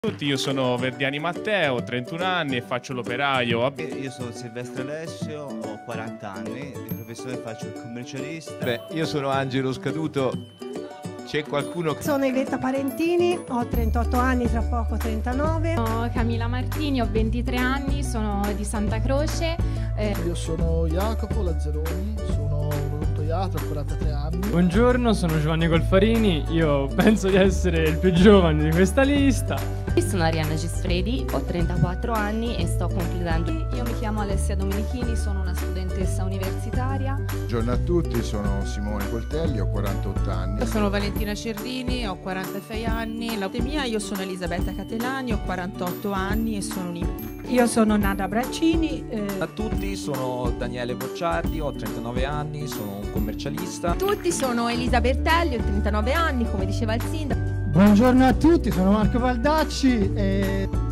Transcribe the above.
Tutti, io sono Verdiani Matteo, 31 anni e faccio l'operaio. Io sono Silvestre Alessio, ho 40 anni, di professione faccio il commercialista. Beh, io sono Angelo Scaduto, c'è qualcuno che... Sono Ivetta Parentini, ho 38 anni, tra poco 39. Sono Camilla Martini, ho 23 anni, sono di Santa Croce. Io sono Jacopo Lazzaroni, sono un odontoiatra, ho 43 anni. Buongiorno, sono Giovanni Golfarini, io penso di essere il più giovane di questa lista. Io sono Arianna Gisfredi, ho 34 anni e sto concludendo. Io mi chiamo Alessia Domenichini, sono una studentessa universitaria. Buongiorno a tutti, sono Simone Coltelli, ho 48 anni. Io sono Valentina Cerdini, ho 46 anni. Io sono Elisabetta Catelani, ho 48 anni e sono un'impresa. Io sono Nada Braccini. A tutti, sono Daniele Bocciardi, ho 39 anni, sono un commercialista. A tutti, sono Elisa Bertelli, ho 39 anni, come diceva il sindaco. Buongiorno a tutti, sono Marco Baldacci e